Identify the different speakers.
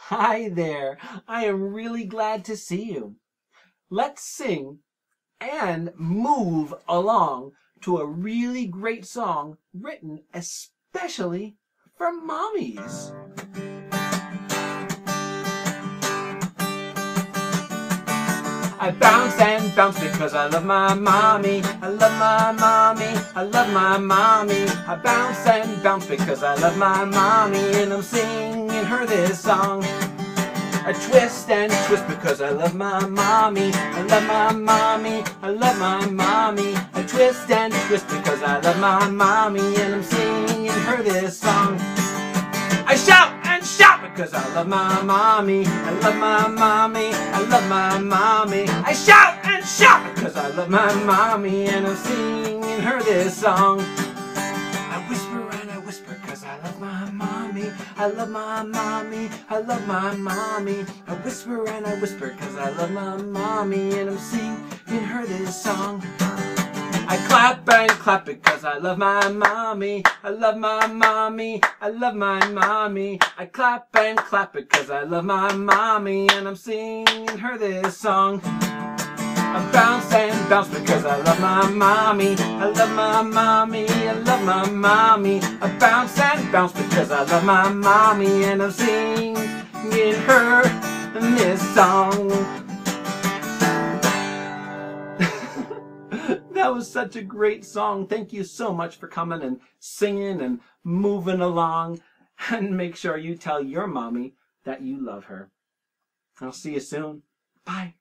Speaker 1: Hi there. I am really glad to see you. Let's sing and move along to a really great song written especially for mommies. I bounce and bounce because I love my mommy. I love my mommy. I love my mommy. I bounce and bounce because I love my mommy, and I'm singing her this song. I twist and twist because I love my mommy. I love my mommy. I love my mommy. I twist and twist because I love my mommy, and I'm singing her this song. I shout and shout because I love my mommy. I love my mommy. I love my mommy. I shout and shout because I love my mommy, and I'm singing her this song. I whisper and I whisper because I love my mommy. I love my mommy. I love my mommy. I whisper and I whisper because I love my mommy, and I'm singing her this song. I clap and clap because I love my mommy. I love my mommy. I love my mommy. I clap and clap because I love my mommy, and I'm singing her this song. I bounce and bounce because I love my mommy. I love my mommy. I love my mommy. I bounce and bounce because I love my mommy, and I'm singing her this song. That was such a great song. Thank you so much for coming and singing and moving along. And make sure you tell your mommy that you love her. I'll see you soon. Bye.